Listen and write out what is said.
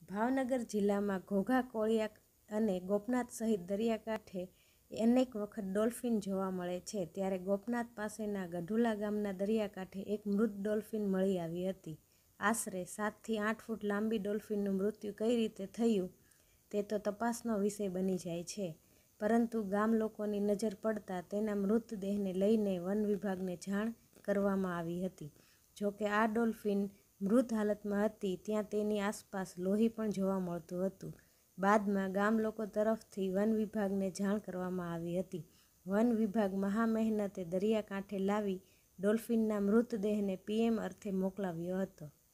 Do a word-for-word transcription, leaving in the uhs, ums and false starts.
ભાવનગર જિલ્લામાં ઘોઘા કોળિયા અને ગોપનાથ સહિત દરિયાકાંઠે અનેક વખત ડોલ્ફિન જોવા મળે છે, ત્યારે ગોપનાથ પાસેના ગઢુલા ગામના દરિયાકાંઠે એક મૃત ડોલ્ફિન મળી આવી હતી. આશરે સાતથી આઠ ફૂટ લાંબી ડોલ્ફિનનું મૃત્યુ કઈ રીતે થયું તે તો તપાસનો વિષય બની જાય છે, પરંતુ ગામ લોકોની નજર પડતા તેના મૃતદેહને લઈને વન વિભાગને જાણ કરવામાં આવી હતી. જોકે આ ડોલ્ફિન મૃત હાલતમાં હતી ત્યાં તેની આસપાસ લોહી પણ જોવા મળતું હતું. બાદમાં ગામ લોકો તરફથી વન વિભાગને જાણ કરવામાં આવી હતી. વન વિભાગ મહા મહેનતે દરિયાકાંઠે લાવી ડોલ્ફિનના મૃતદેહને પીએમ અર્થે મોકલાવ્યો હતો.